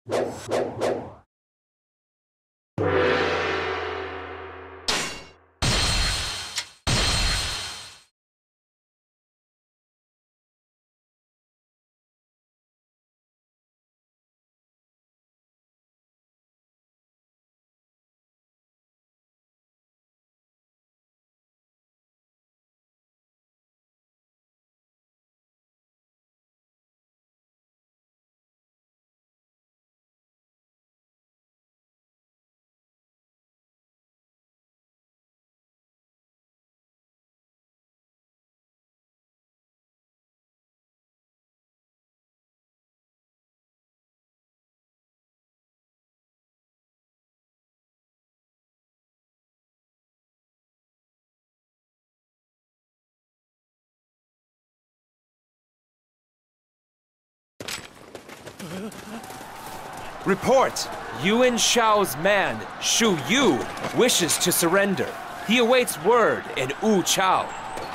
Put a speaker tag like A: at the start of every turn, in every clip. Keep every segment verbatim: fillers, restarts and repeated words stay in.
A: Report! Yuan Shao's man, Shu Yu, wishes to surrender. He awaits word in Wu Chao.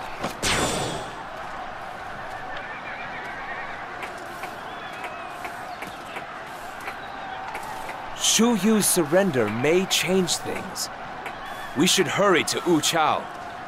A: Shu Yu's surrender may change things. We should hurry to Wu Chao.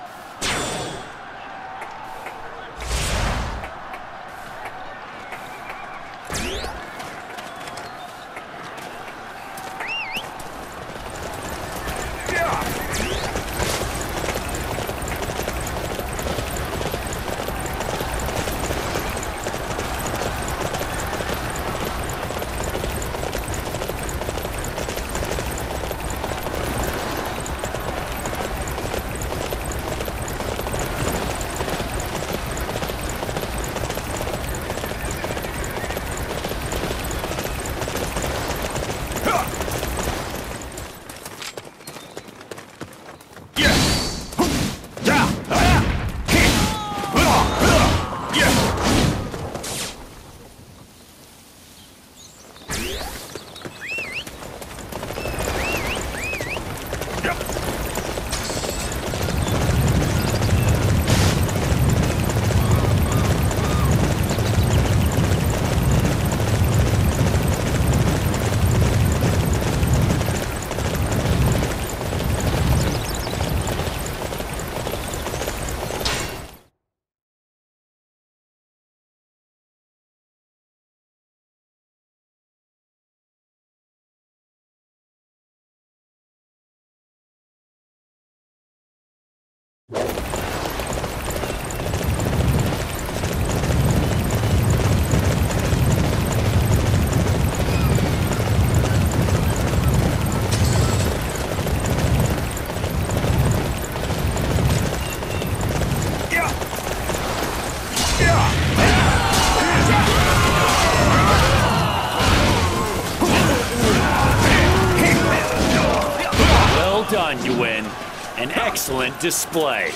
B: Yuan. An excellent display.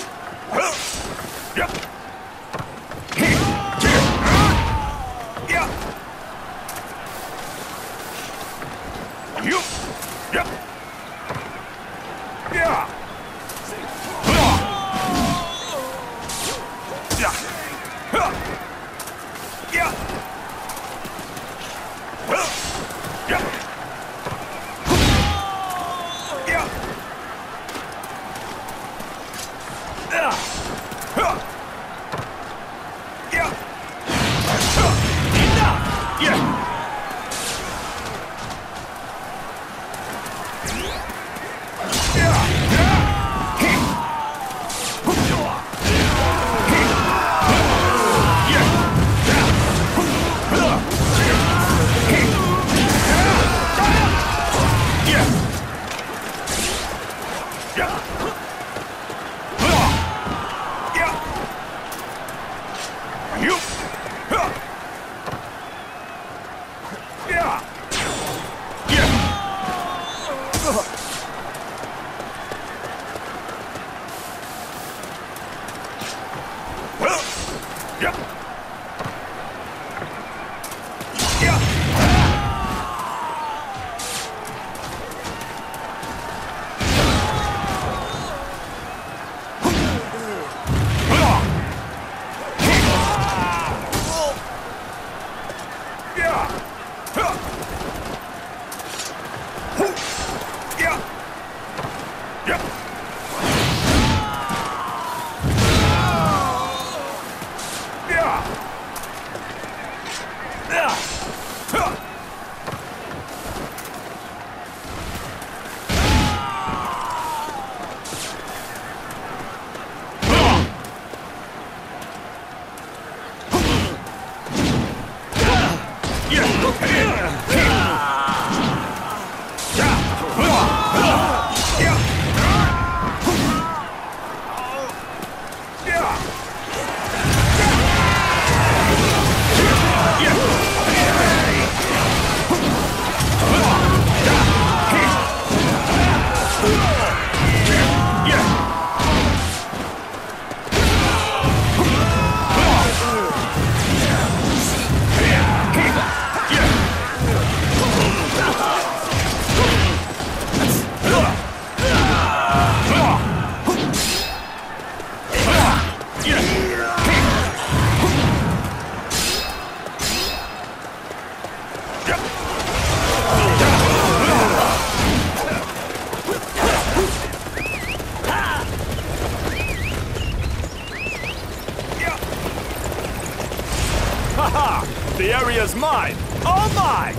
B: area's mine! All mine!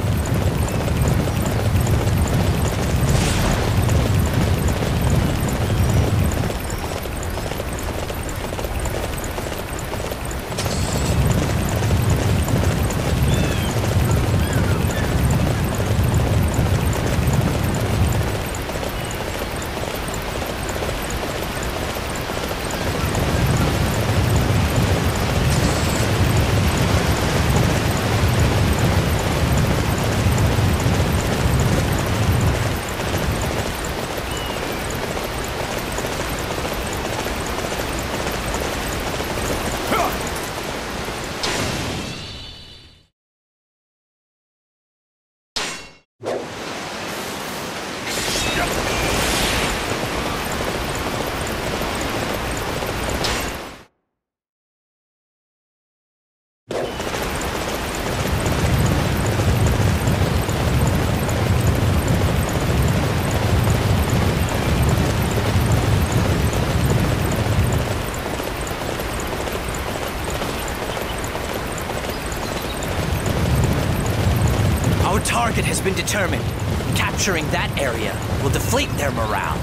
C: Our target has been determined. Capturing that area will deflate their morale.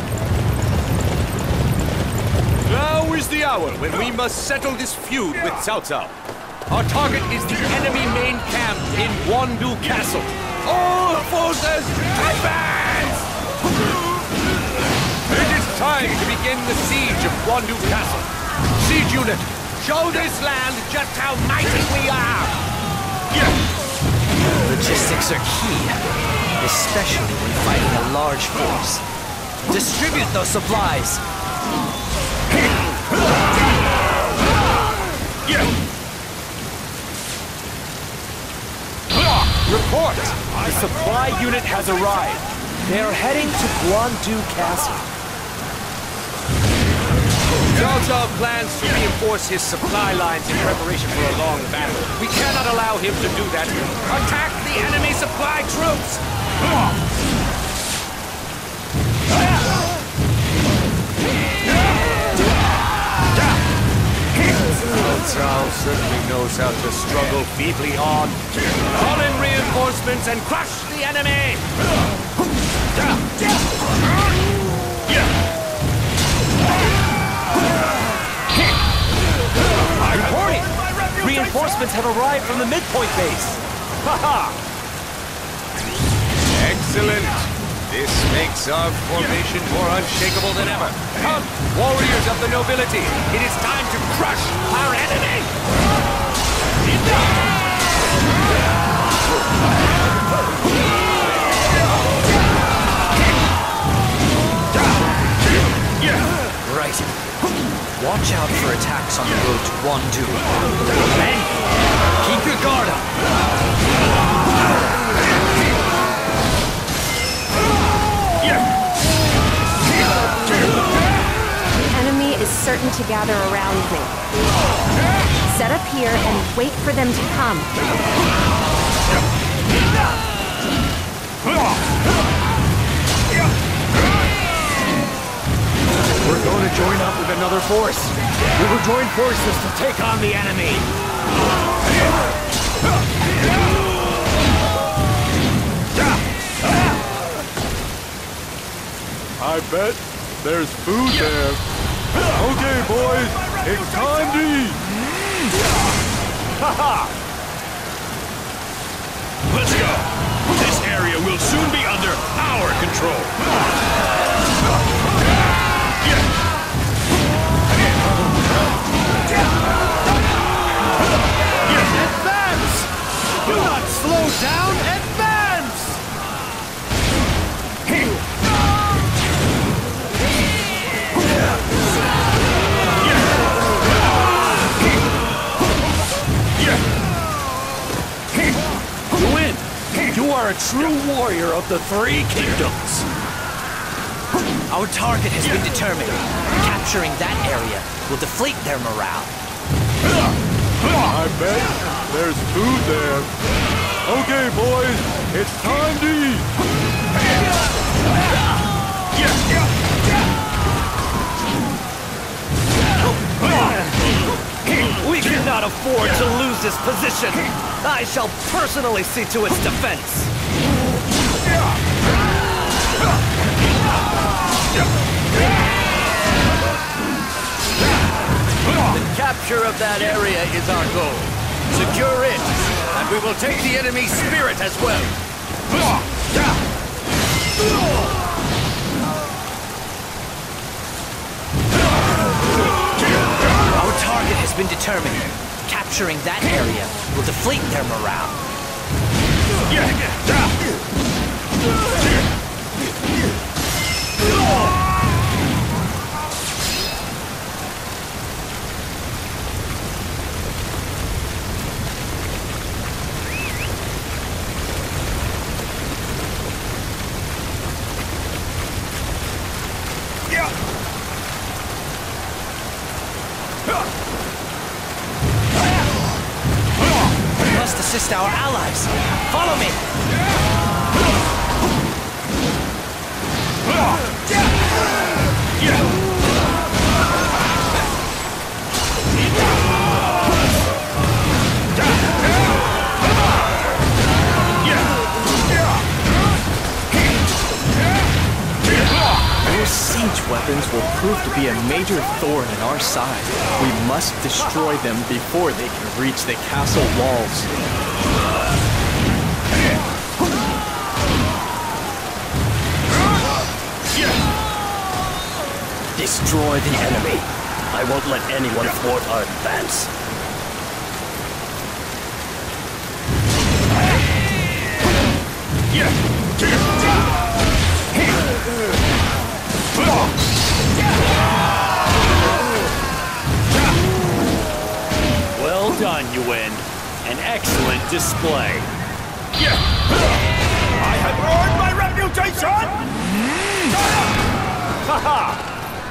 D: Now is the hour when we must settle this feud with Cao Cao. Our target is the enemy main camp in Wandu Castle. All forces, advance! It is time to begin the siege of Wandu Castle. Siege unit, show this land just how mighty we are!
C: Logistics are key, especially when fighting a large force. Distribute those supplies!
A: Report! The supply unit has arrived. They are heading to Wandu Castle.
D: Cao Cao plans to reinforce his supply lines in preparation for a long battle. We cannot allow him to do that. Attack the enemy supply troops! Cao Cao certainly knows how to struggle feebly on. Call in reinforcements and crush the enemy!
A: Reporting! Reinforcements have arrived from the midpoint base. Haha!
D: Excellent! This makes our formation more unshakable than ever. Come, warriors of the nobility! It is time to crush our enemy!
C: Right. Watch out for attacks on the road to Wandu. Men, keep your guard up!
E: The enemy is certain to gather around me. Set up here and wait for them to come.
A: We're going to join up with another force. We will join forces to take on the enemy.
F: I bet there's food there. Okay, boys, it's time to eat.
A: Haha!
B: Let's go! This area will soon be under our control.
A: Advance! Do not slow down! Advance! You win! You are a true warrior of the Three Kingdoms!
C: Our target has been determined. Capturing that area will deflate their morale.
F: I bet there's food there. Okay, boys, it's time to eat.
A: We cannot afford to lose this
C: this position. I shall personally see to its defense. The capture of that area is our goal. Secure it, and we will take the enemy's spirit as well.
G: Our target has been determined. Capturing that area will deflate their morale. We must assist our allies. Follow me.
C: Those siege weapons will prove to be a major thorn in our side. We must destroy them before they can reach the castle walls.
G: Destroy the enemy. I won't let anyone thwart our advance.
B: Well done, Yuan. An excellent display.
D: I have earned my reputation! Ha ha!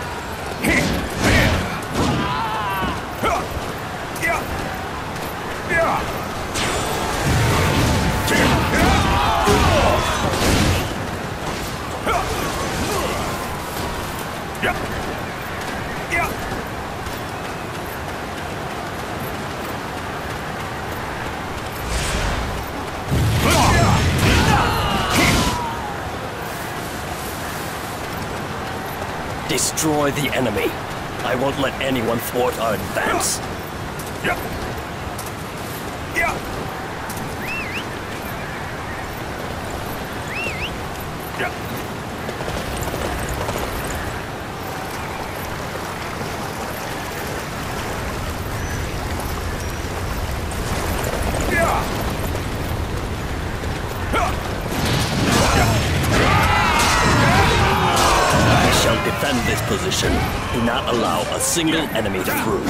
G: Destroy the enemy. I won't let anyone thwart our advance. Defend this position. Do not allow a single enemy through.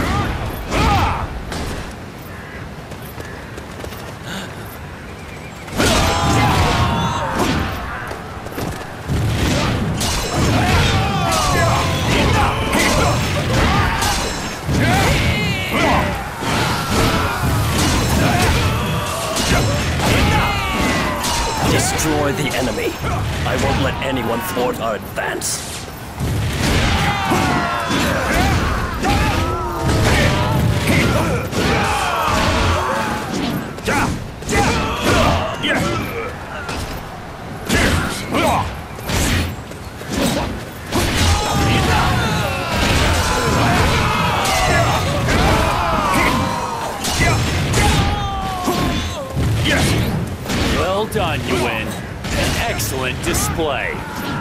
G: Destroy the enemy. I won't let anyone thwart our advance.
B: Well done, Yuan. An excellent display.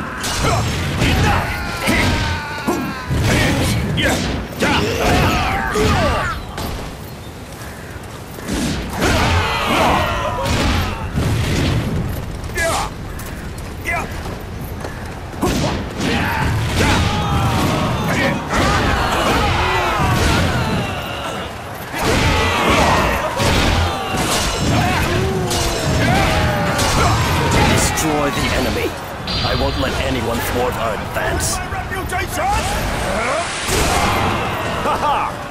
G: Destroy the enemy. I won't let anyone thwart our advance.
D: My reputation! Ha ha!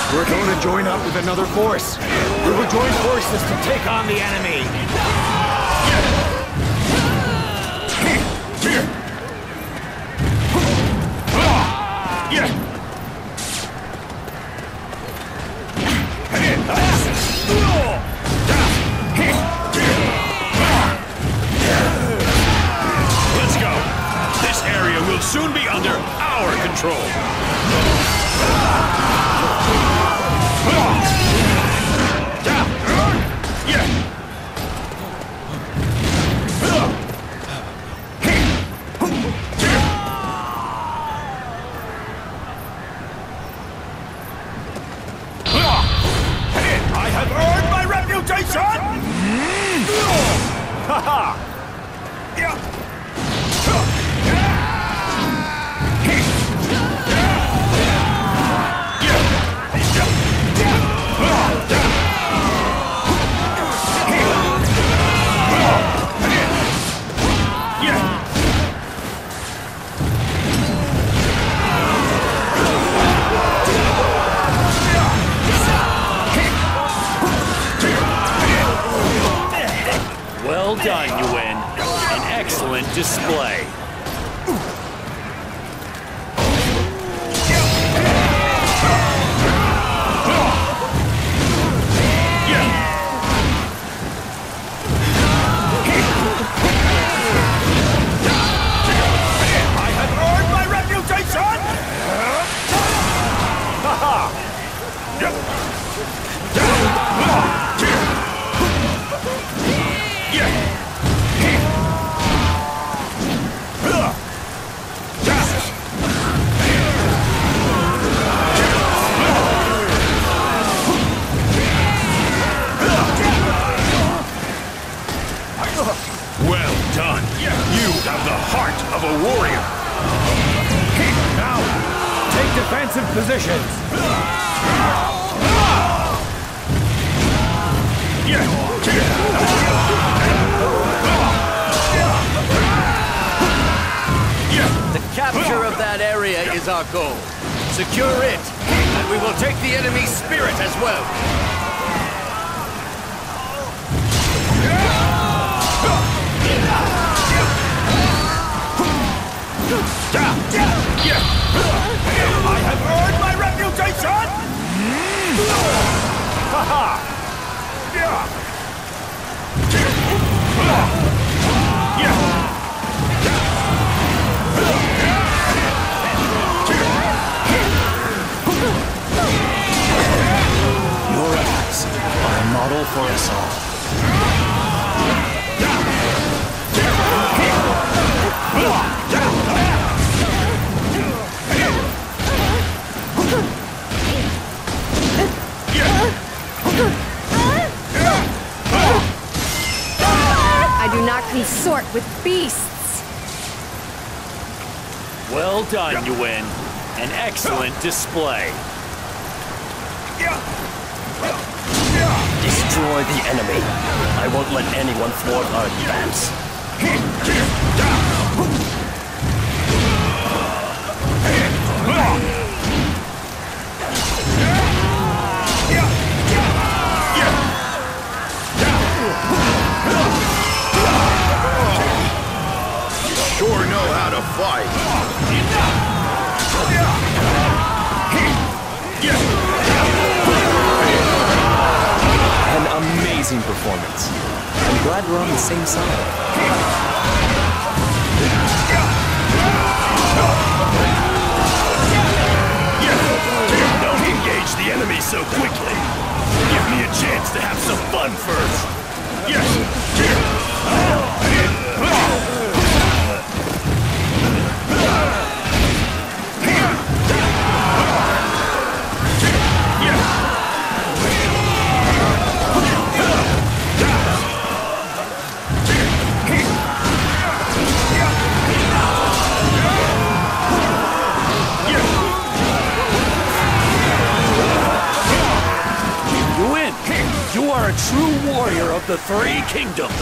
D: We're going to join up with another force. We will join forces to take on the enemy.
B: Let's go. This area will soon be under our control.
D: I have earned my reputation! Ha ha!
B: Well done, you win. An excellent display.
D: I have earned my reputation! Ha ha!
B: Well done. You have the heart of a warrior.
D: Now, take defensive positions.
H: The capture of that area is our goal. Secure it, and we will take the enemy's spirit as well.
D: I have earned my reputation! Ha ha!
C: Your efforts are a model for us all.
E: I do not consort with beasts.
B: Well done, you win. An excellent display.
G: Destroy the enemy. I won't let anyone thwart our advance.
D: Sure know how to fight.
C: An amazing performance. I'm glad we're on the same side.
B: Don't engage the enemy so quickly. Give me a chance to have some fun first. You win. You are a true warrior of the Three Kingdoms.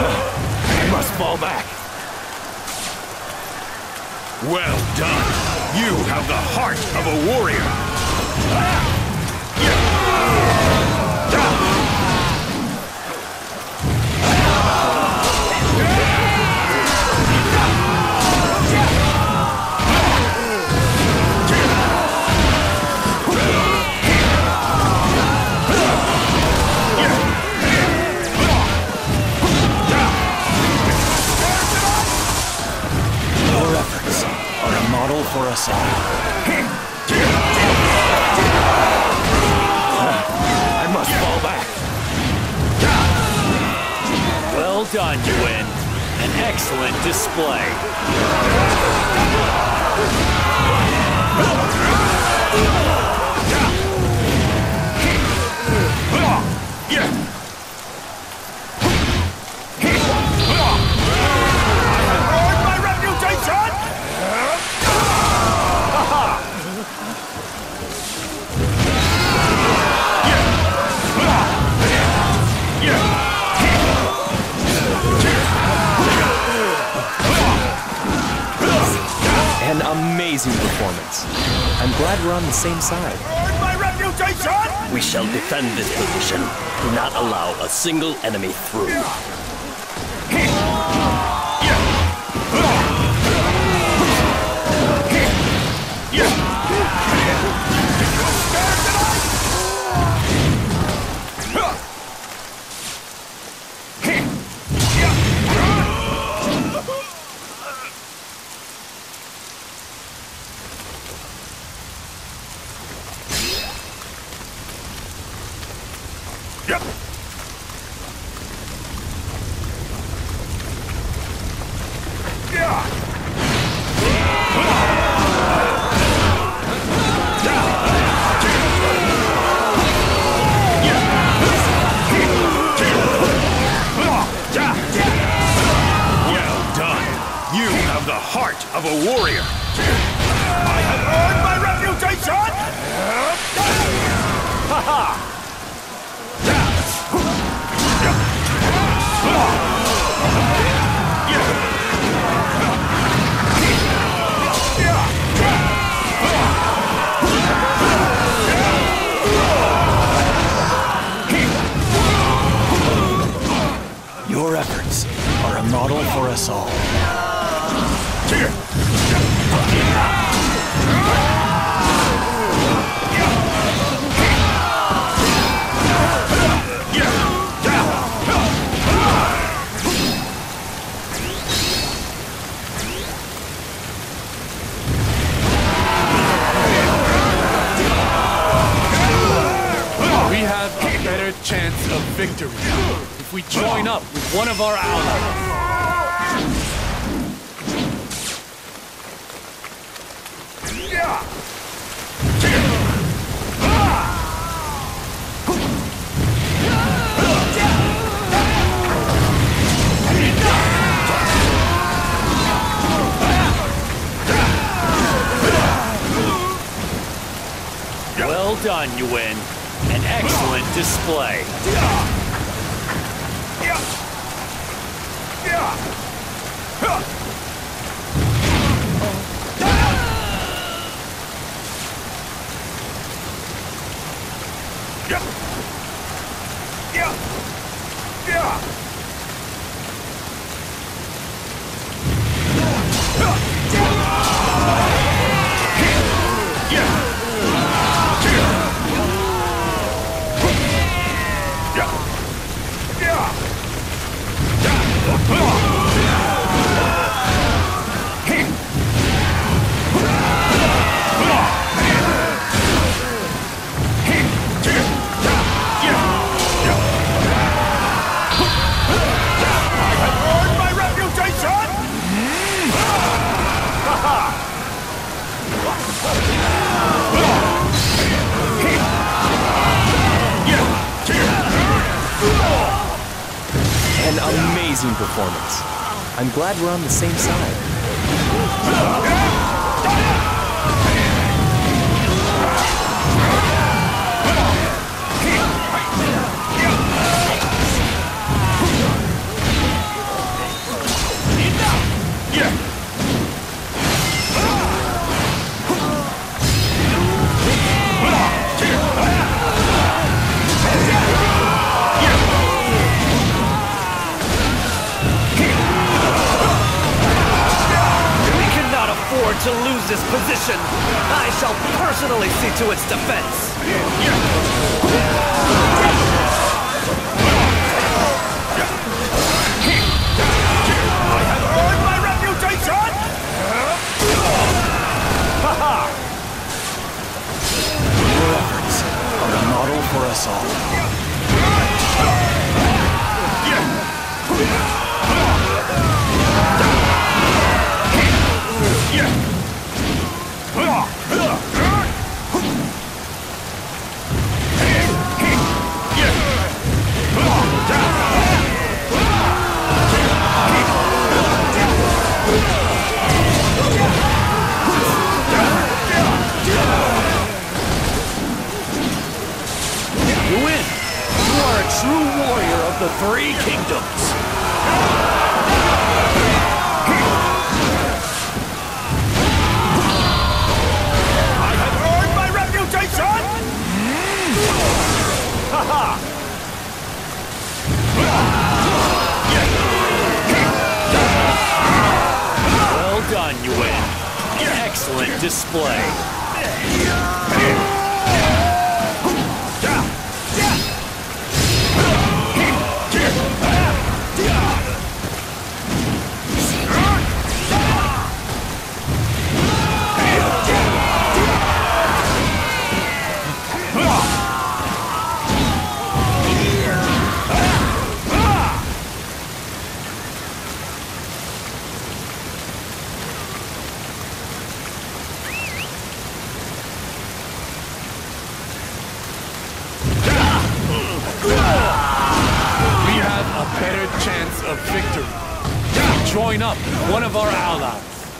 B: I must fall back. Well done. You have the heart of a warrior.
C: For us all.
A: I must fall back.
H: Well done, Yuan. An excellent display.
A: An amazing performance. I'm glad we're on the same side.
B: My reputation!
G: We shall defend this position. Do not allow a single enemy through.
B: The heart of a warrior. I have earned my reputation! Ha ha!
C: Your efforts are a model for us all.
D: We have a better chance of victory if we join up with one of our allies.
H: Well done, Yuan. An excellent display.
A: An amazing performance. I'm glad we're on the same side.
H: this position, I shall personally see to its defense.
B: I have earned my reputation!
C: Haha! Your efforts are a model for us all.
H: You win! You are a true warrior of the Three Kingdoms!
B: I have earned my reputation!
H: Haha! Well done, you win. Excellent display.
D: Better chance of victory. Join up with one of our allies.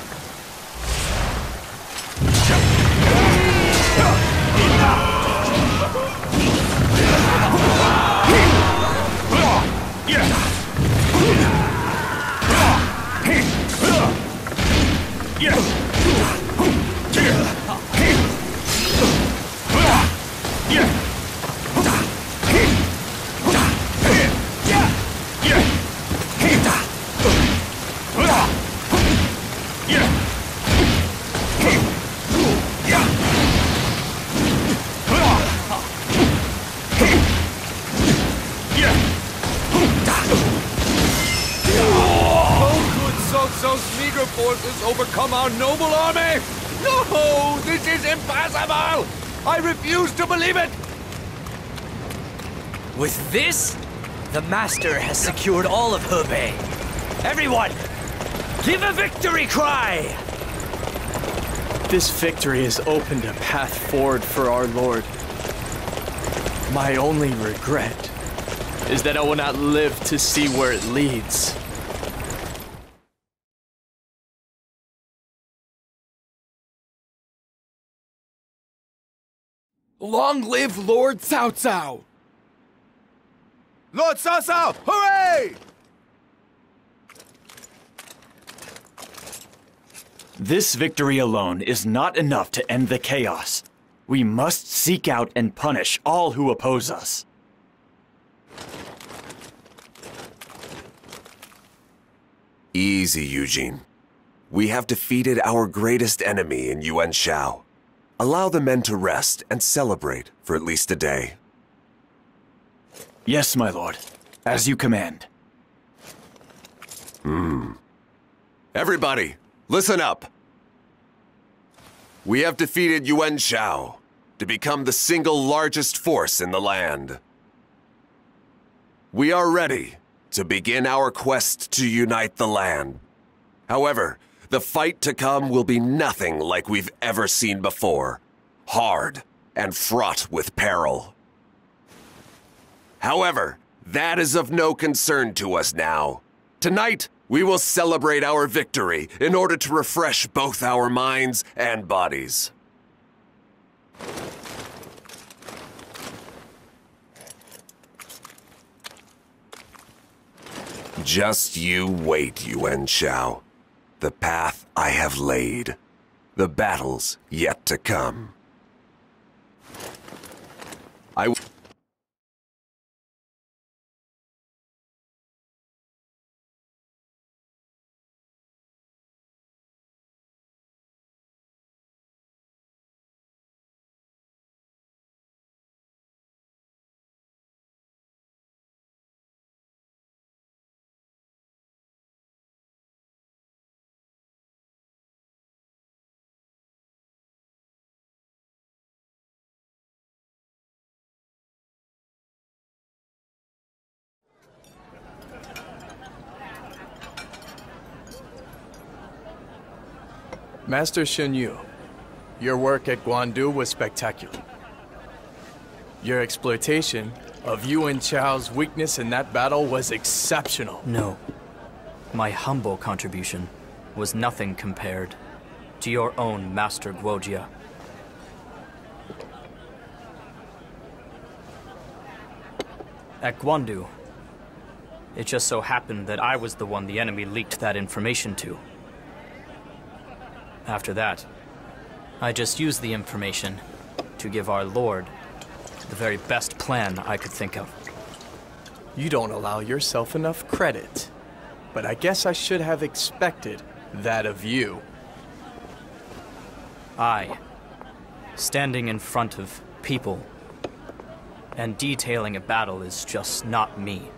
D: Those meager forces overcome our noble army? No! This is impossible! I refuse to believe it!
A: With this, the Master has secured all of Hebei. Everyone, give a victory cry!
C: This victory has opened a path forward for our Lord. My only regret is that I will not live to see where it leads.
D: Long live Lord Cao Cao!
B: Lord Cao Cao, hooray!
I: This victory alone is not enough to end the chaos. We must seek out and punish all who oppose us.
J: Easy, Eugene. We have defeated our greatest enemy in Yuan Shao. Allow the men to rest and celebrate for at least a day.
I: Yes, my lord. As you command.
J: Hmm. Everybody, listen up. We have defeated Yuan Shao to become the single largest force in the land. We are ready to begin our quest to unite the land. However, the fight to come will be nothing like we've ever seen before. Hard and fraught with peril. However, that is of no concern to us now. Tonight, we will celebrate our victory in order to refresh both our minds and bodies. Just you wait, Yuan Shao. The path I have laid. The battles yet to come. I
C: Master Shenyu, your work at Guandu was spectacular. Your exploitation of Yuan Chao's weakness in that battle was exceptional.
K: No. My humble contribution was nothing compared to your own Master Guojia. At Guandu, it just so happened that I was the one the enemy leaked that information to. After that, I just used the information to give our Lord the very best plan I could think of.
C: You don't allow yourself enough credit, but I guess I should have expected that of you.
K: I, standing in front of people and detailing a battle is just not me.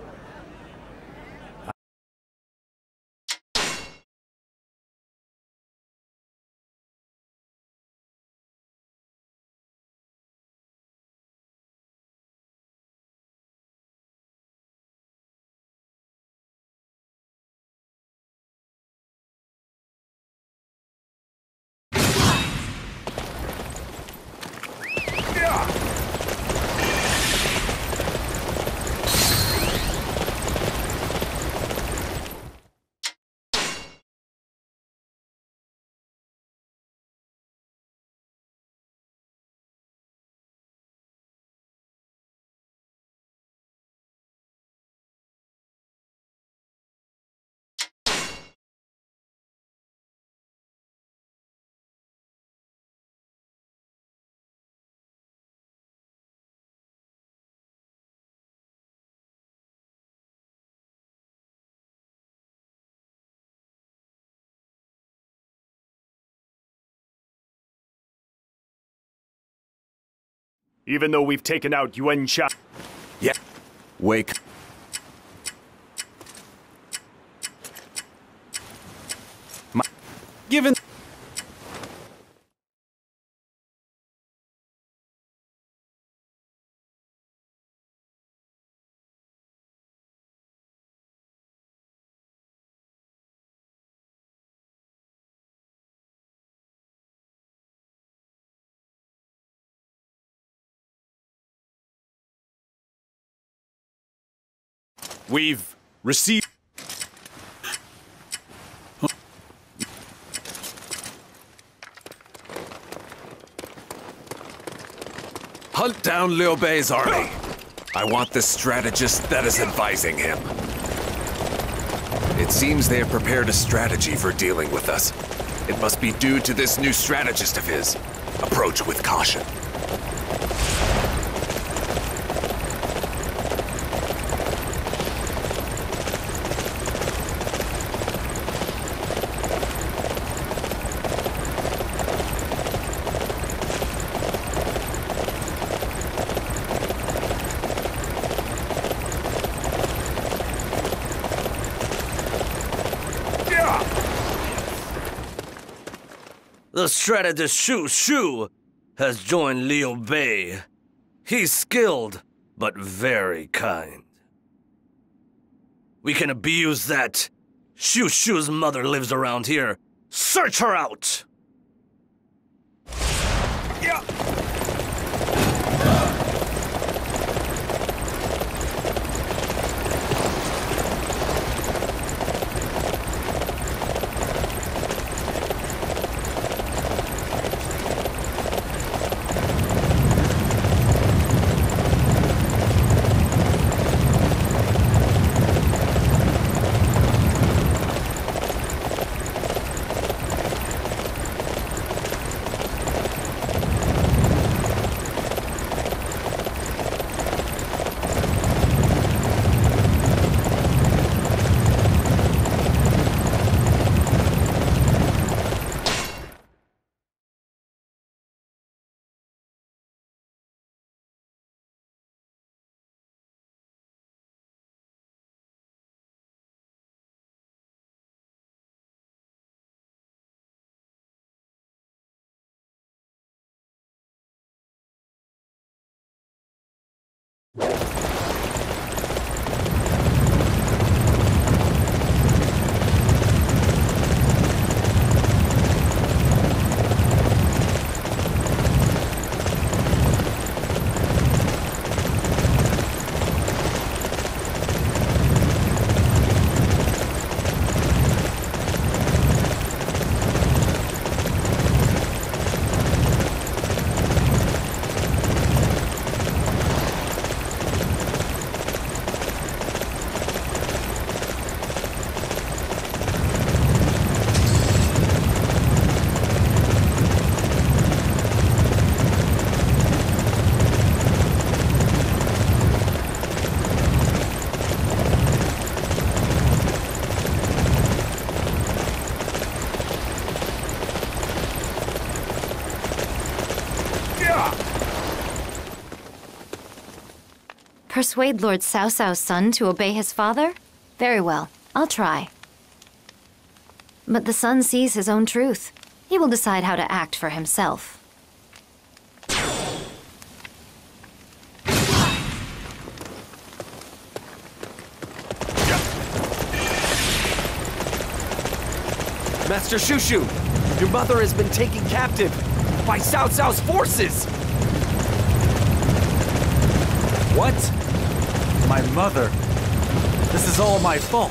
F: Even though we've taken out Yuan Chao.
J: Yeah. Wake. My given.
F: We've received...
J: Hunt down Liu Bei's army. I want the strategist that is advising him. It seems they have prepared a strategy for dealing with us. It must be due to this new strategist of his. Approach with caution.
G: The strategist Shu Shu has joined Liu Bei. He's skilled, but very kind. We can abuse that. Shu Shu's mother lives around here. Search her out!
J: Yeah.
E: Persuade Lord Cao Cao's son to obey his father? Very well, I'll try. But the son sees his own truth. He will decide how to act for himself.
A: Master Shushu, your mother has been taken captive by Cao Cao's forces!
I: What? My mother? This is all my fault.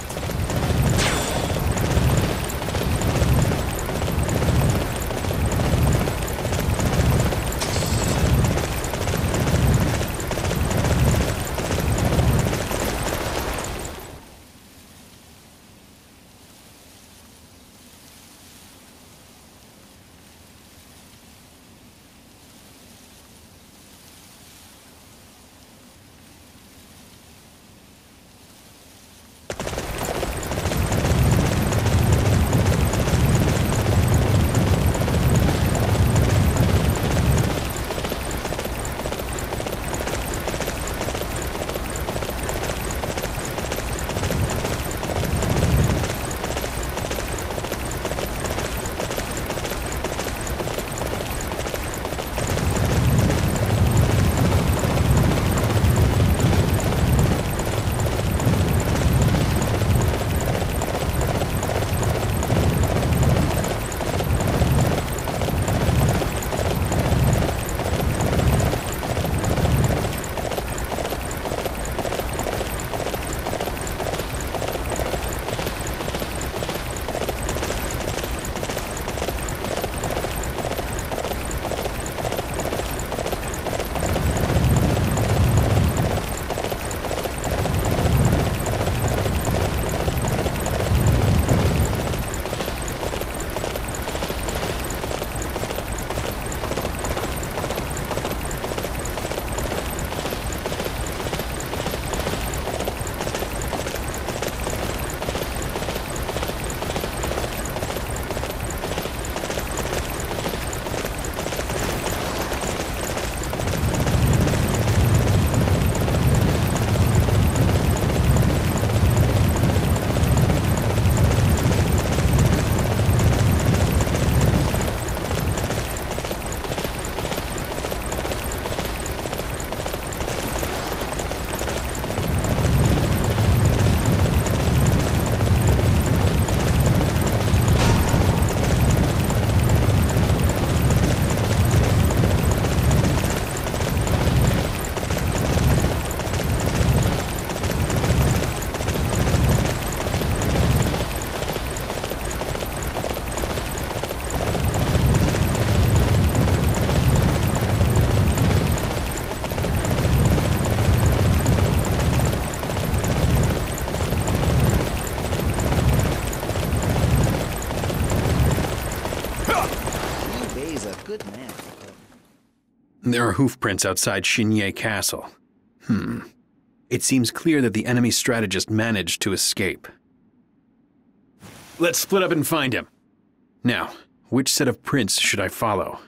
L: There are hoofprints outside Xinye Castle. Hmm. It seems clear that the enemy strategist managed to escape. Let's split up and find him. Now, which set of prints should I follow?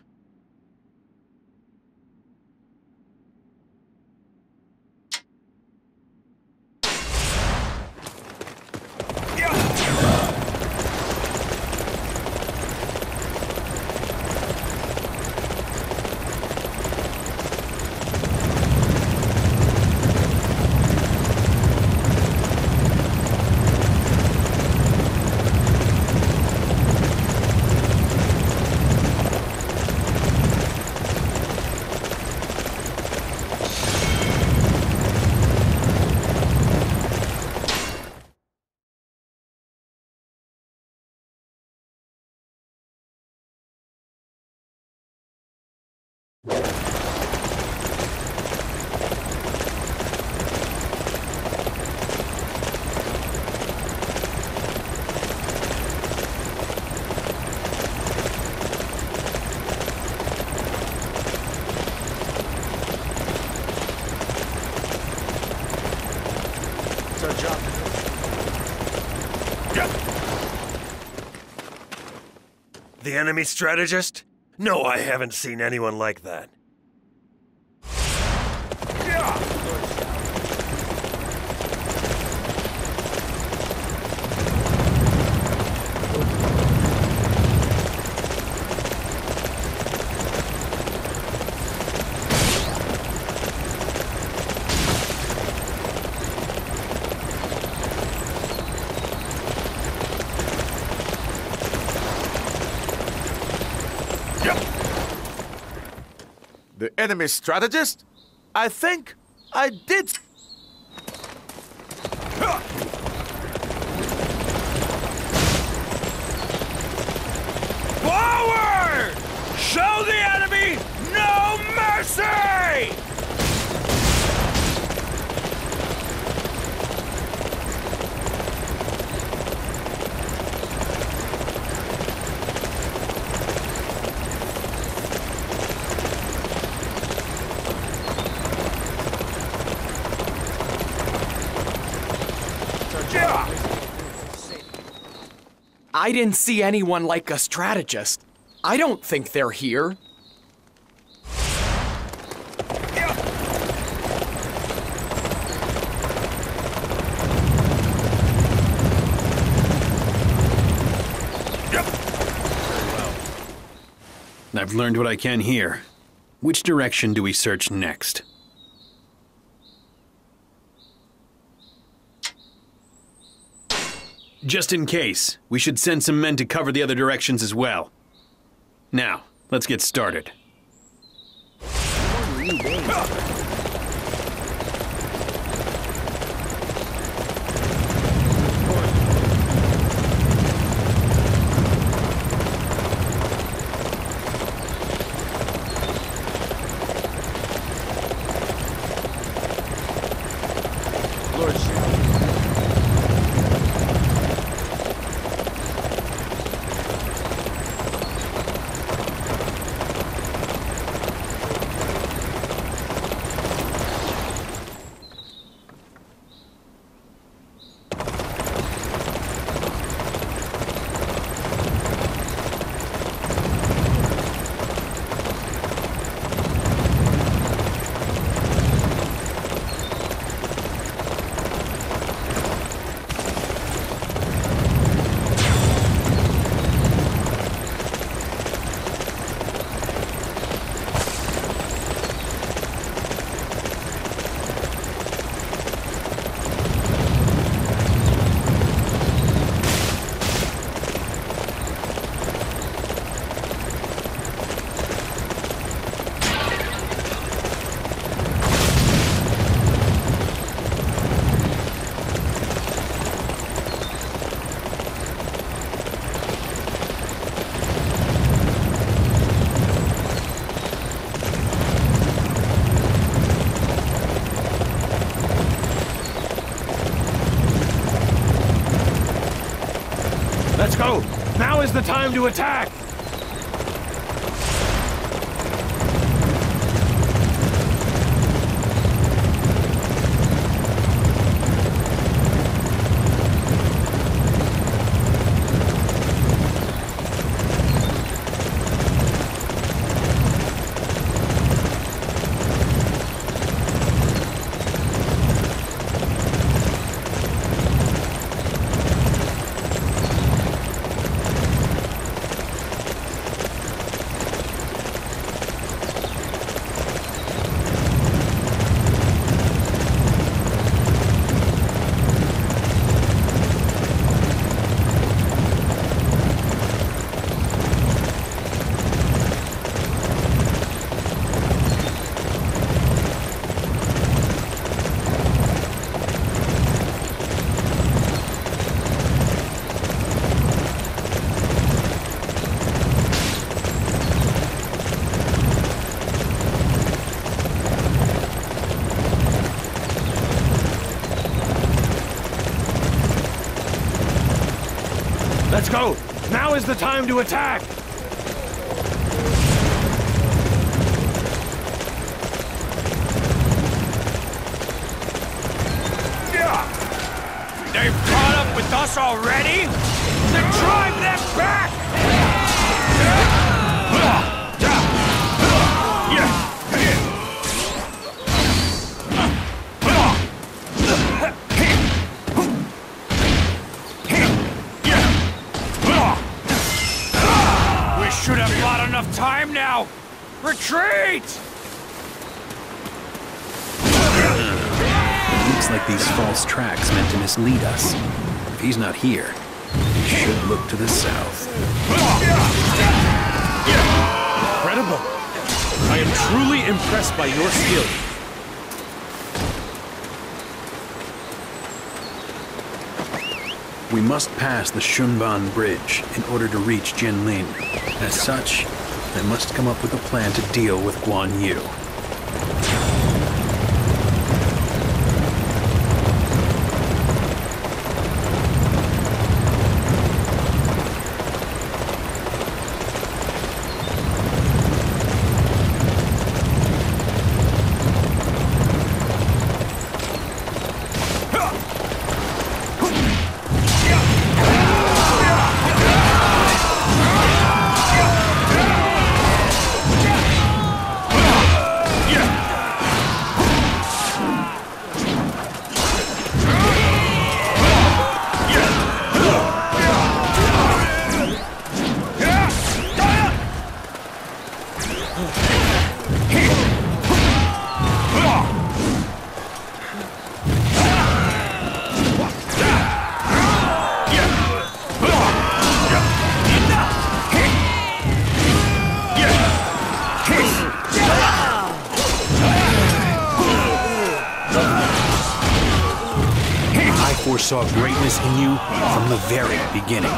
B: The enemy strategist? No, I haven't seen anyone like that.
D: The enemy strategist? I think I did. Forward! Show the enemy no mercy!
M: I didn't see anyone like a strategist. I don't think they're here.
L: I've learned what I can here. Which direction do we search next? Just in case, we should send some men to cover the other directions as well. Now, let's get started.
A: Let's go! Now is the time to attack! Let's go! Now is the time to attack!
B: They've caught up with us already? Then drive them back!
D: Wait!
L: Looks like these false tracks meant to mislead us. If he's not here, we should look to the south.
D: Incredible! I am truly impressed by your skill.
L: We must pass the Shunban Bridge in order to reach Jinlin. As such, I must come up with a plan to deal with Guan Yu. Saw greatness in you from the very beginning.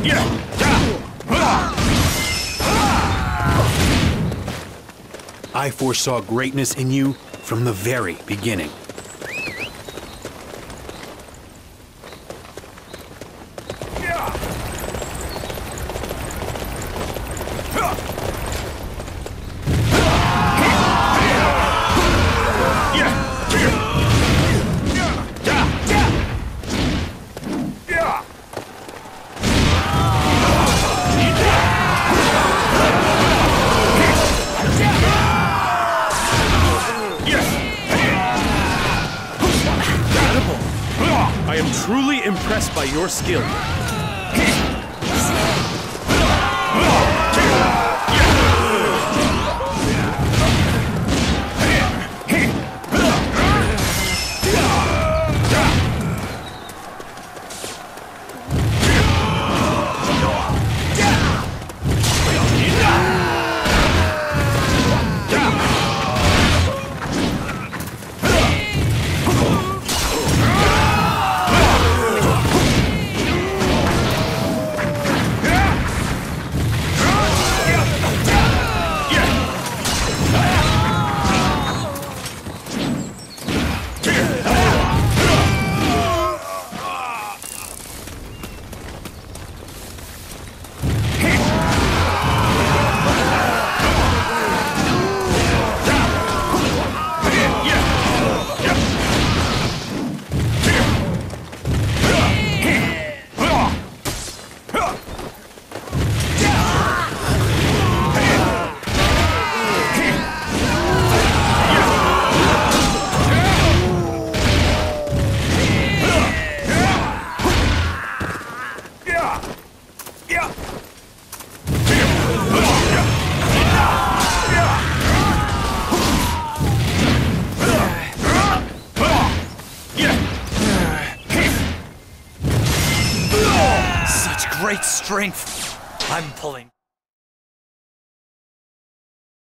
L: I foresaw greatness in you from the very beginning.
D: I am truly impressed by your skill.
K: Great strength. I'm pulling.